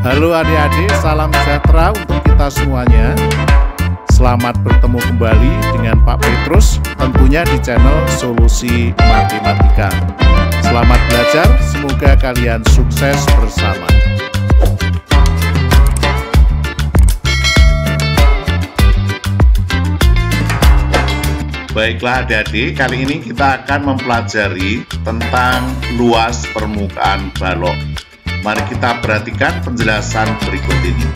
Halo adik-adik, salam sejahtera untuk kita semuanya. Selamat bertemu kembali dengan Pak Petrus, tentunya di channel Solusi Matematika. Selamat belajar, semoga kalian sukses bersama. Baiklah adik-adik, kali ini kita akan mempelajari tentang luas permukaan balok. Mari kita perhatikan penjelasan berikut ini.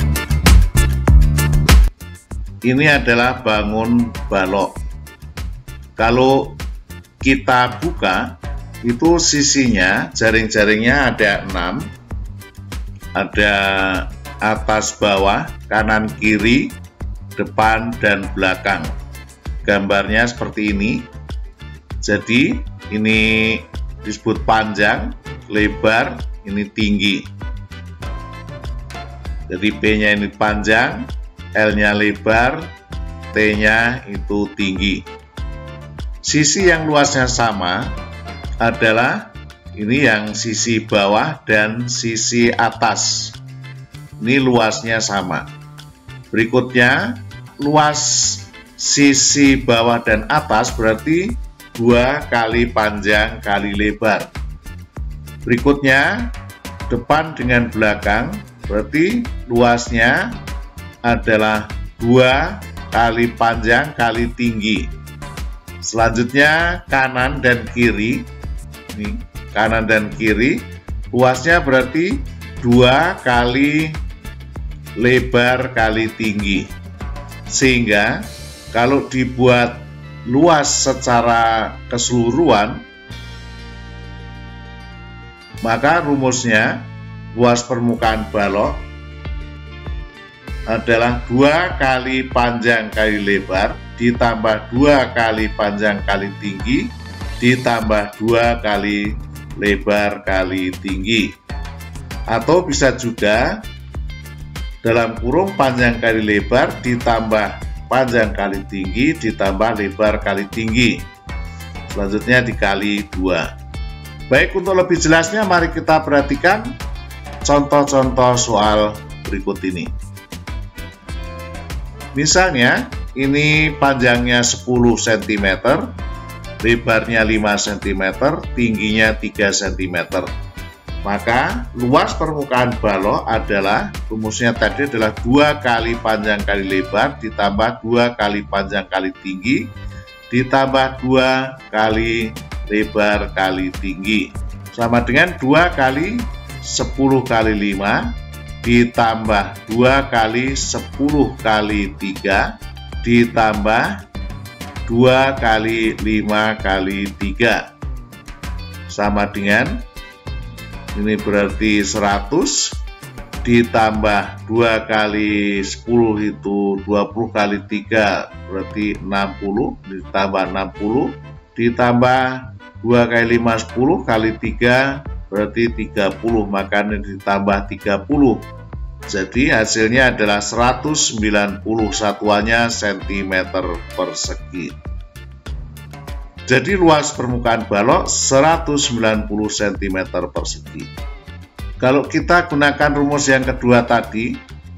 Ini adalah bangun balok. Kalau kita buka, itu sisinya, jaring-jaringnya ada 6. Ada atas bawah, kanan kiri, depan dan belakang. Gambarnya seperti ini. Jadi ini disebut panjang, lebar, ini tinggi. Jadi B-nya ini panjang, L-nya lebar, T-nya itu tinggi. Sisi yang luasnya sama adalah ini yang sisi bawah dan sisi atas. Ini luasnya sama. Berikutnya, luas sisi bawah dan atas berarti 2 kali panjang kali lebar. Berikutnya, depan dengan belakang berarti luasnya adalah 2 kali panjang kali tinggi. Selanjutnya kanan dan kiri. Ini kanan dan kiri, luasnya berarti 2 kali lebar kali tinggi. Sehingga kalau dibuat luas secara keseluruhan, maka rumusnya luas permukaan balok adalah 2 kali panjang kali lebar ditambah 2 kali panjang kali tinggi ditambah 2 kali lebar kali tinggi. Atau bisa juga dalam kurung panjang kali lebar ditambah panjang kali tinggi ditambah lebar kali tinggi. Selanjutnya dikali 2. Baik, untuk lebih jelasnya mari kita perhatikan contoh-contoh soal berikut ini. Misalnya, ini panjangnya 10 cm, lebarnya 5 cm, tingginya 3 cm. Maka luas permukaan balok adalah, rumusnya tadi adalah 2 kali panjang kali lebar ditambah 2 kali panjang kali tinggi ditambah 2 kali lebar kali tinggi, sama dengan 2 kali 10 kali 5 ditambah 2 kali 10 kali 3 ditambah 2 kali 5 kali 3, sama dengan ini berarti 100 ditambah 2 kali 10 itu 20 kali 3 berarti 60 ditambah 60 ditambah 2 kali 5 10 kali 3 berarti 30, maka ini ditambah 30. Jadi hasilnya adalah 190 satuannya cm persegi. Jadi luas permukaan balok 190 cm persegi. Kalau kita gunakan rumus yang kedua tadi,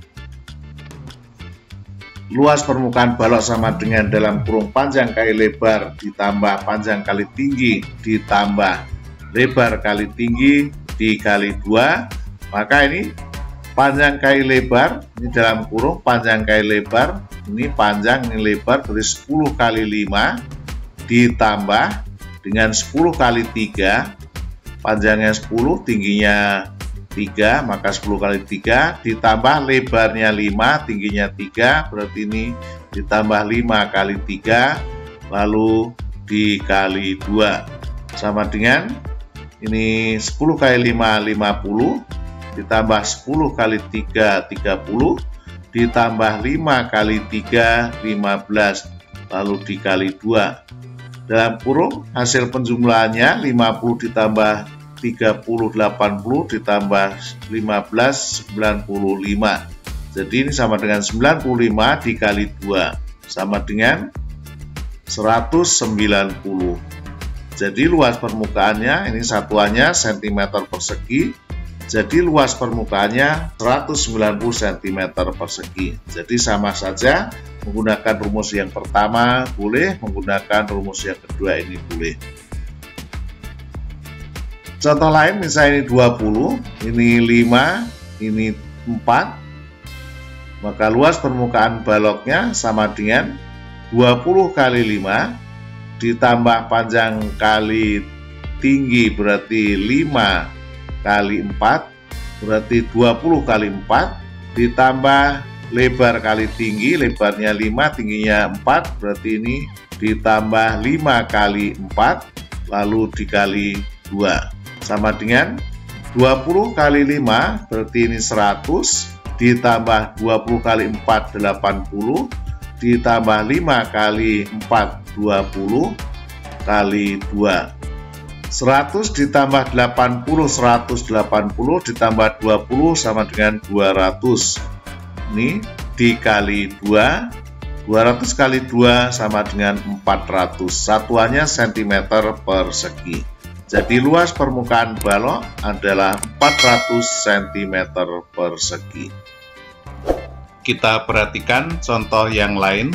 luas permukaan balok sama dengan dalam kurung panjang kali lebar ditambah panjang kali tinggi ditambah lebar kali tinggi dikali 2. Maka ini panjang kali lebar, ini dalam kurung panjang kali lebar, ini panjang, ini lebar, berarti 10 kali 5 ditambah dengan 10 kali 3, panjangnya 10, tingginya 3, maka 10 kali 3 ditambah lebarnya 5, tingginya 3, berarti ini ditambah 5 kali 3 lalu dikali 2, sama dengan ini 10 kali 5 50 ditambah 10 kali 3 30 ditambah 5 kali 3 15 lalu dikali 2. Dalam kurung hasil penjumlahannya 50 ditambah 30 80 ditambah 15 95. Jadi ini sama dengan 95 dikali 2 sama dengan 190. Jadi luas permukaannya ini satuannya cm persegi. Jadi luas permukaannya 190 cm persegi. Jadi sama saja menggunakan rumus yang pertama boleh, menggunakan rumus yang kedua ini boleh. Contoh lain misalnya ini 20, ini 5, ini 4. Maka luas permukaan baloknya sama dengan 20 kali 5 ditambah panjang kali tinggi berarti 5 kali 4 berarti 20 kali 4 ditambah lebar kali tinggi, lebarnya 5, tingginya 4 berarti ini ditambah 5 kali 4 lalu dikali 2 sama dengan 20 kali 5 berarti ini 100 ditambah 20 kali 4 80 ditambah 5 kali 4 20 kali 2 100 ditambah 80, 180 ditambah 20 sama dengan 200. Ini dikali 2, 200 kali 2 sama dengan 400. Satuannya cm persegi. Jadi luas permukaan balok adalah 400 cm persegi. Kita perhatikan contoh yang lain.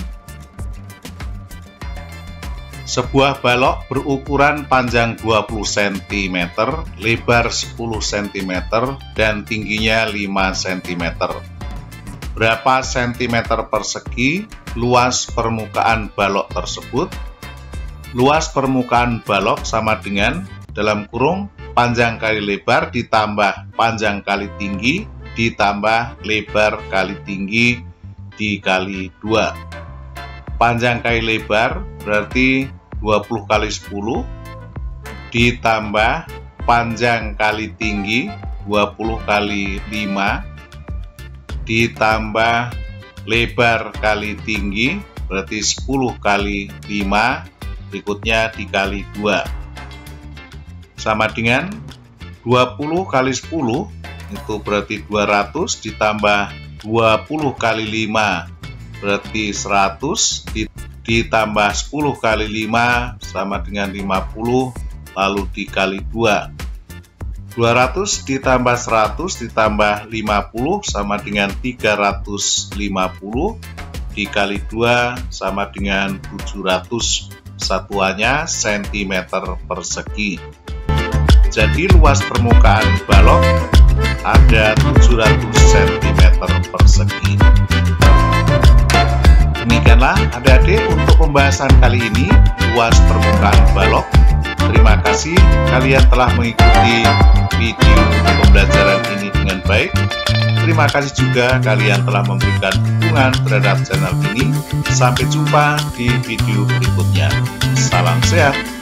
Sebuah balok berukuran panjang 20 cm, lebar 10 cm, dan tingginya 5 cm. Berapa cm persegi luas permukaan balok tersebut? Luas permukaan balok sama dengan dalam kurung panjang kali lebar ditambah panjang kali tinggi ditambah lebar kali tinggi dikali 2. Panjang kali lebar berarti 20 kali 10 ditambah panjang kali tinggi 20 kali 5 ditambah lebar kali tinggi berarti 10 kali 5 berikutnya dikali 2 sama dengan 20 kali 10 itu berarti 200 ditambah 20 kali 5 berarti 100 ditambah 10 kali 5 sama dengan 50 lalu dikali 2. 200 ditambah 100 ditambah 50 sama dengan 350 dikali 2 sama dengan 700. Satuannya cm persegi. Jadi luas permukaan balok ada 700 cm persegi. Demikianlah adik-adik untuk pembahasan kali ini luas permukaan balok. Terima kasih kalian telah mengikuti video pembelajaran ini dengan baik. Terima kasih juga kalian telah memberikan dukungan terhadap channel ini. Sampai jumpa di video berikutnya. Salam sehat.